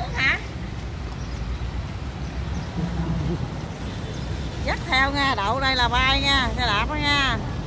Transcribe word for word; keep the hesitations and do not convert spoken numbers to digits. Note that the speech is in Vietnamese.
hả? Dắt theo nha, đậu đây là bay nha, xe đạp đó nha.